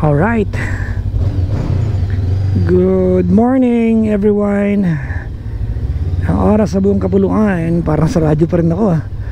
All right. Good morning everyone. Ang oras sa buong kapuluan, parang sa radyo pa rin ako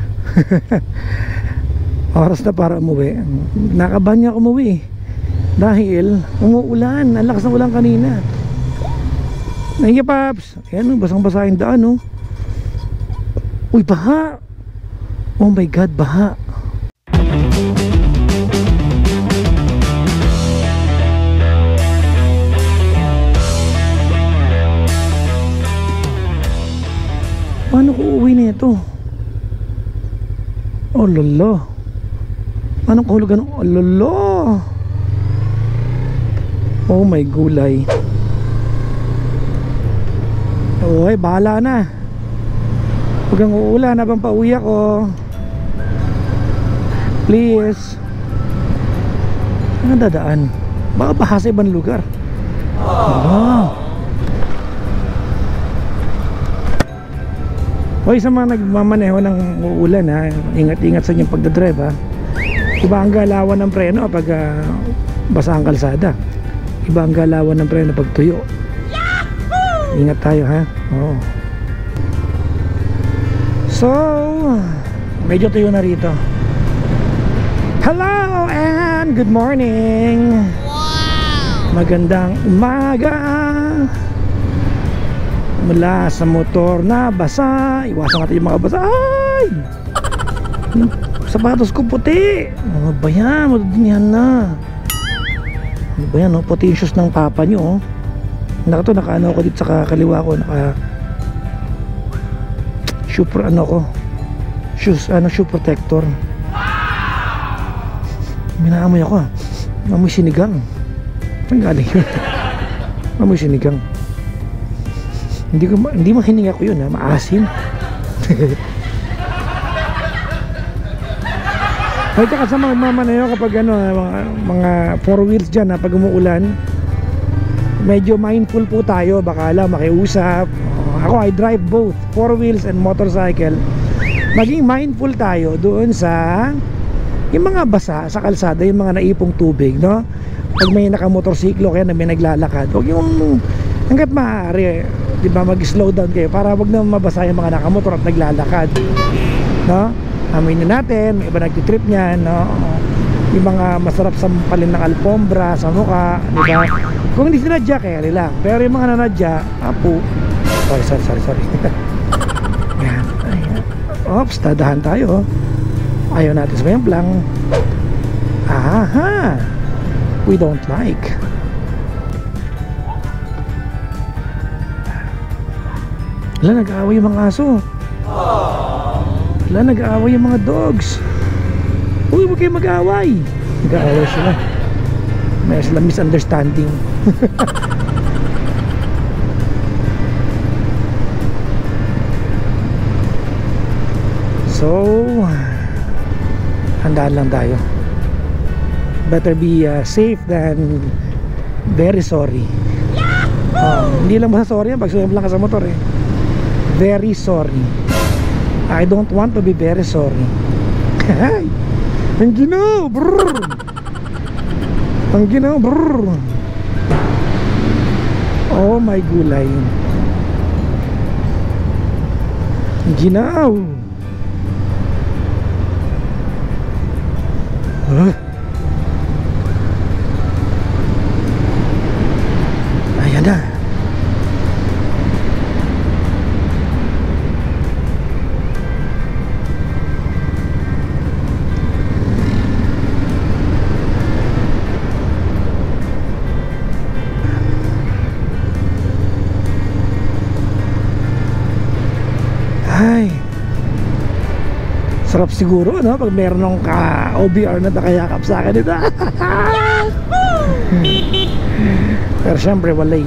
Oras na para umuwi. Nakabahan niya umuwi dahil umuulan. Ang lakas ng ulan kanina. Nahiya paps. Ayan, basang-basa yung daan Uy, baha. Oh my God, baha. Paano ko uuwi na ito? Oh lolo. Anong kahulugan? Oh lolo. Oh my gulay. Uy, bahala na. Huwag kang uulan habang pauwi ako. Please. Saan dadaan? Baka baha sa ibang lugar. Hoy, sa mga nagmamaneho ng uulan ingat-ingat sa inyong pagdadrive Iba ang galawan ng preno pag basa ang kalsada. Iba ang galawan ng preno pag tuyo. Ingat tayo Oo. So, medyo tuyo na rito. Hello and good morning. Wow! Magandang umaga. Mula sa motor na basa, iwasan natin yung mga basa. Ay! Yung sapatos ko puti. Ano ba yan? Madudinihan na. Ano ba yan? Puti yung shoes ng papa nyo. Naka-ano ako dito sa kaliwa ko. Super shoes, shoe protector. Minaamoy ako Amoy sinigang. Saan galing yun? Amoy sinigang. Hindi mahininga ko yun maasim. Ay, tsaka sa mga mamanayo kapag mga four wheels dyan pag umuulan, medyo mindful po tayo. Baka lang makiusap. Ako, I drive both four wheels and motorcycle. Maging mindful tayo doon sa yung mga basa sa kalsada, yung mga naipong tubig, no? Pag may nakamotorsiklo kaya na may naglalakad, huwag yung hanggat maaari, di ba, mag-slow down kayo para wag na mabasa yung mga nakamotor at naglalakad, no? Aminin natin, may iba nagtitrip niyan, no? Yung mga masarap sampalin ng alfombra sa mukha, di ba? Kung hindi sinadya, kaya lang. Pero yung mga nanadya, sorry Yan. Oops, dadahan tayo. Ayaw natin sa lang. Aha, we don't like. Wala, nag-aaway yung mga aso. Wala, nag-aaway yung mga dogs. Uy, huwag kayo mag-aaway. Nag-aaway sila. May sila misunderstanding. So, handaan lang tayo. Better be safe than very sorry. Hindi lang basta sorry pag sumam lang ka sa motor Very sorry. I don't want to be very sorry. Ang ginaw, brrr. Ang ginaw, brrr. Oh my gulay. Ang ginaw. Ayan na. Ay, sarap siguro pag meron ng OBR na nakayakap sa akin dito. Pero syempre wala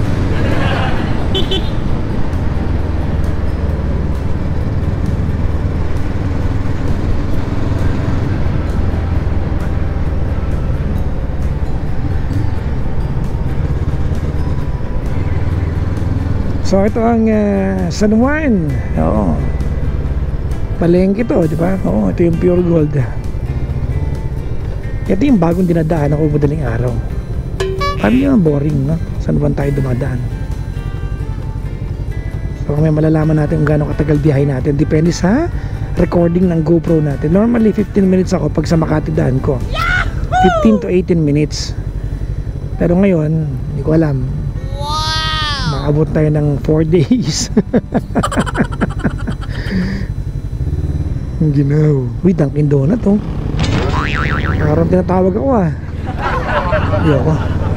So ito ang San Juan. Oo. Palengke ito, di ba? Oo, ito yung pure gold. Ito yung bagong dinadaan ako madaling araw. Parang yung boring, no? Saan ba tayo dumadaan? So may malalaman natin kung gaano katagal biyahe natin. Depende sa recording ng GoPro natin. Normally 15 minutes ako pag sa Makati daan ko. 15 to 18 minutes. Pero ngayon, hindi ko alam. Maabot tayo ng 4 days. Ang ginaw. Uy, Dunkin Donut oh. Parang tinatawag ako ah. Ayoko.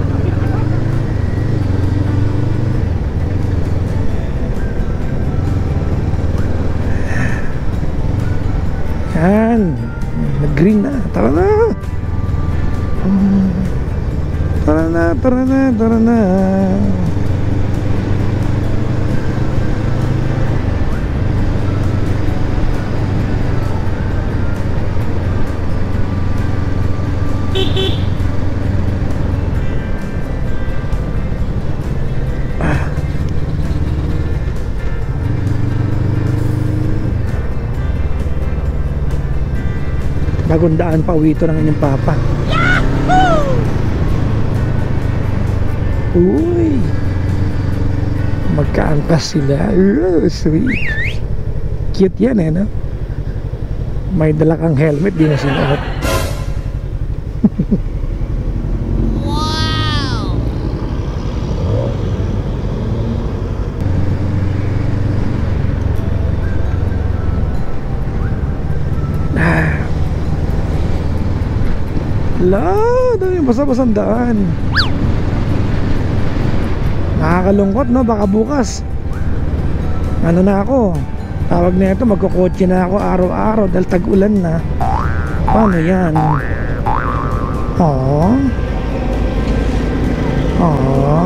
Yan. Nag-green na. Tara na. Tara na, tara na, tara na. Bagong daan pa uwi ito ng inyong papa. Yahoo! Uy, magkaangkas sila. Sweet. Cute yan eh, no? May dala kang helmet, di na sinuot. Wow! La, dami basa-basang daan. Nakakalungkot, no? Baka bukas ano na ako, tawag na ito, magkukotse na ako araw-araw dahil tag-ulan na. Paano yan? Aww. Aww.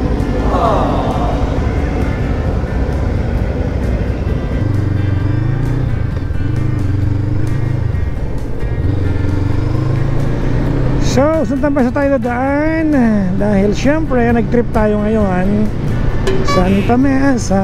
So, saan tayo daan? Dahil syempre, nag-trip tayo ngayon Santa Mesa.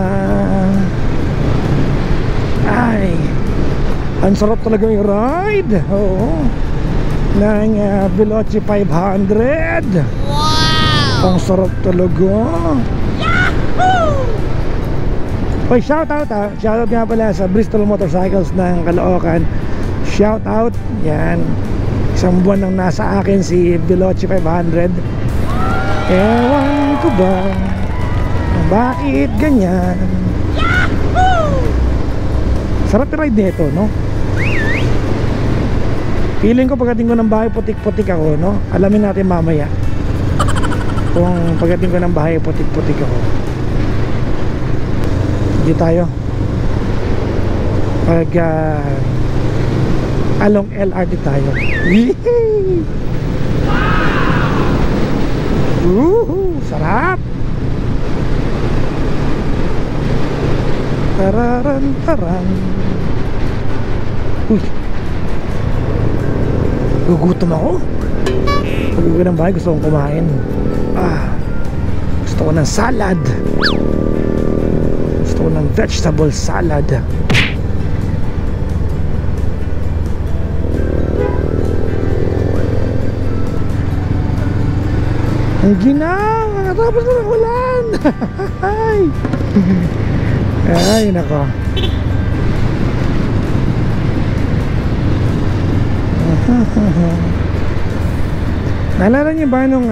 Ay, ang sarap talaga yung ride. Oo. Ng Veloci 500. Wow! Ang sarap talaga. Yahoo! Oy, shoutout ha. Shoutout nga pala sa Bristol Motorcycles ng Caloocan. Shoutout. Yan. Isang buwan nang nasa akin si Veloci 500. Ewan ko ba bakit ganyan. Yahoo! Sarap i-ride nito, no? Feeling ko pagdating ko ng bahay putik-putik ako, no? Alamin natin mamaya kung pagdating ko ng bahay putik-putik ako. Hindi tayo pag along LRT tayo. Sarap. Tararan. Uy, gugutom ako. Pag uwi ng bahay gusto kong kumain. Gusto ko ng salad. Gusto ko ng vegetable salad. Ang ginaw, nakatapos na ng ulan. Ay, nako. Naalala niyo ba nung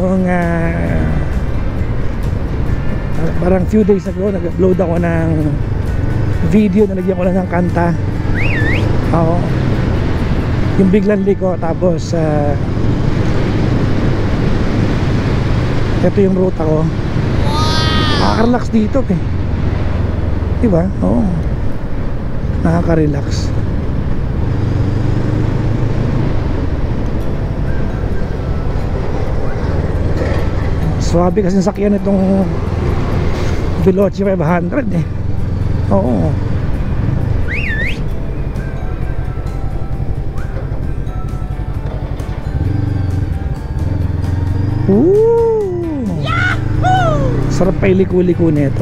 parang few days ago nag-upload ako ng video, nalagyan ko lang ng kanta. Oo. Yung biglang liko, tapos ito yung route ako. Nakaka-relax dito eh. Diba? Oo. Nakaka-relax. Swabe kasi sakyan itong Veloci 500 eh. Oo. Sarap pa iliko-liko nito.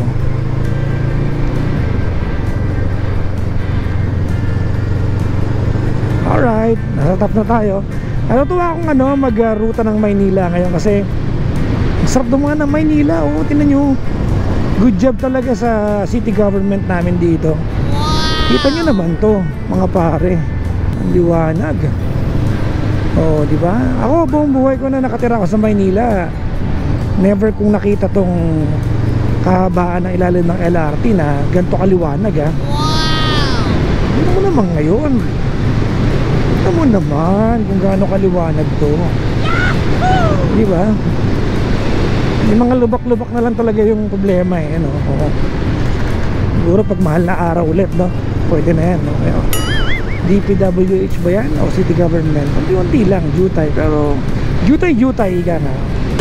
Alright, nasa top na tayo. Natutuwa akong mag-ruta ng Maynila ngayon kasi sarap dumaan ng Maynila. Oo, tingnan nyo. Good job talaga sa city government namin dito. Kita nyo naman to, mga pare. Ang liwanag. Oh, di ba? Ako buong buhay ko na nakatira ako sa Maynila, never kong nakita tong kahabaan ng ilalim ng LRT na ganito kaliwanag, ha. Tingnan mo naman ngayon. Tingnan mo naman kung gaano kaliwanag to. Di ba? Yung mga lubak-lubak na lang talaga yung problema, eh, ano. Siguro pag mahal na araw ulit, no, pwede na yan, no? DPWH ba yan? O city government? Unti-unti lang, jutay. Pero jutay-jutay ka na.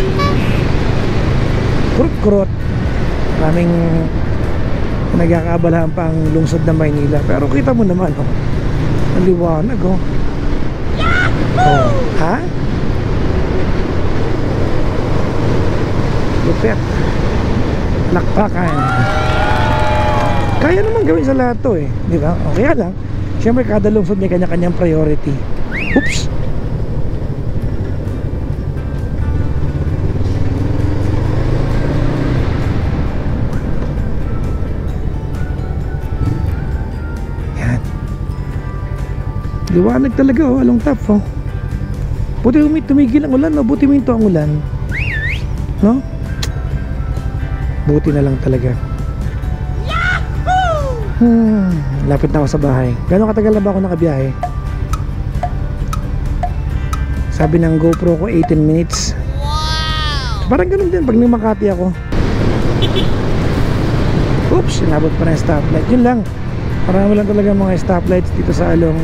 Kurot-kurot. Maraming nagkakaabalahan pa ang lungsod ng Maynila. Pero kita mo naman, oh, ang liwanag, oh. Oh, ha? Lupet. Lakpakan. Kaya naman gawin sa lahat to, eh, di ba? O kaya lang, siyempre kada lungsod may kanya-kanyang priority. Oops. Yan. Liwanag talaga, oh, along top, oh. Buti tumigil ang ulan, no? Buti minto ang ulan, no? Buti na lang talaga. Lapit na ako sa bahay. Gano'ng katagal na ba ako nakabiyahe? Sabi ng GoPro ko 18 minutes. Parang ganun din pag Makati ako. Oops, inabot pa na yung stoplight. Yun lang. Marami lang talaga mga stoplights dito sa along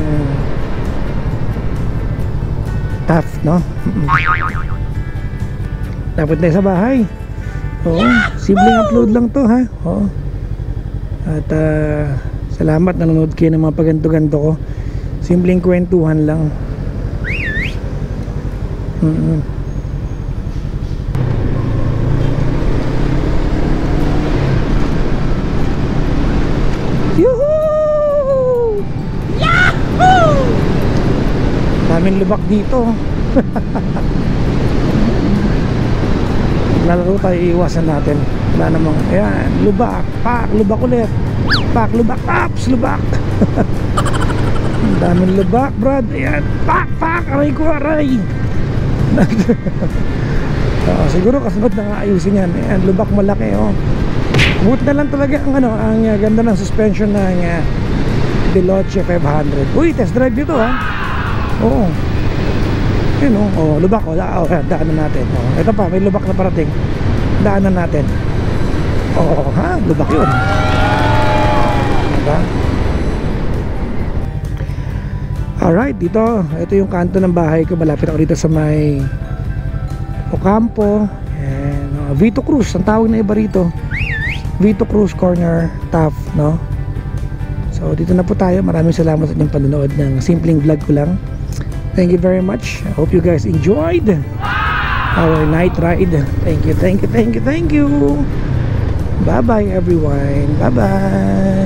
Taft, no? Lapit na sa bahay. Oo, simpleng upload lang to, ha? Oo. At salamat nanonood kayo ng mga paganto-ganto ko. Simpleng kwentuhan lang. Yuhuu! Yahoo! Daming lubak dito. Lalaro tayo, iiwasan natin. Wala namang, ayan, lubak, pak, lubak ulit, pak, lubak, taps, lubak. Ang daming lubak, brad. Ayan, pak, pak, aray ko, aray. Siguro kasabat na nga ayusin yan. Ayan, lubak malaki, oh. Buti na lang talaga ang ang ganda ng suspension ng Veloce 500. Uy, test drive dito, ha. Oo. Yun, oh, lubak, oh, daanan natin. Oh, ito pa, may lubak na parating. Daanan natin. Oh, ha, lubak yun. Diba? Alright, dito, ito yung kanto ng bahay ko. Malapit ako dito sa may Ocampo and Vito Cruz, ang tawag na iba rito. Vito Cruz Corner, Taft, no? So, dito na po tayo. Maraming salamat sa inyong panonood ng simpleng vlog ko lang. Thank you very much. I hope you guys enjoyed our night ride. Thank you, thank you, thank you, thank you. Bye bye everyone. Bye bye.